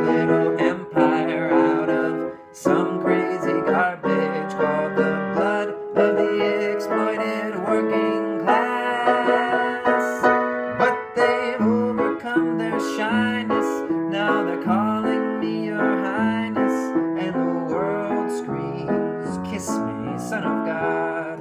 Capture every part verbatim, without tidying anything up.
little empire out of some crazy garbage called the blood of the exploited working class. But they've overcome their shyness, now they're calling me your highness, and the world screams, kiss me, son of God.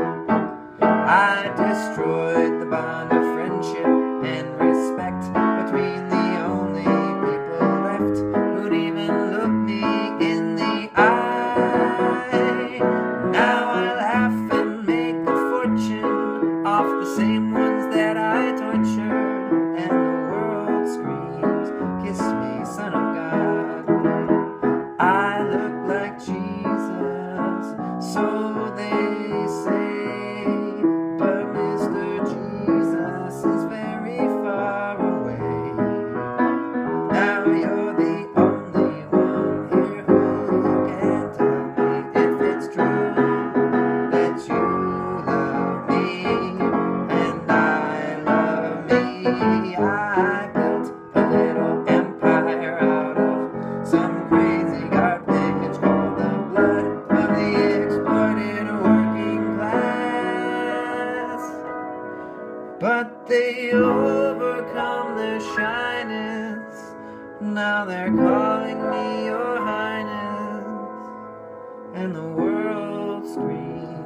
I destroyed the bond of friendship and respect between the only people left who'd even look me in the eye. Now I laugh and make a fortune off the same ones that I tortured, and the world screams, kiss me, son of God. I look like Jesus, so they say, but Mister Jesus is very far away. Now you're the only one here who can tell me if it's true that you love me and I love me. I built a little empire out of some crazy garbage called the blood of the exploited working class. But they overcome their shyness, now they're calling me your highness, and the world screams,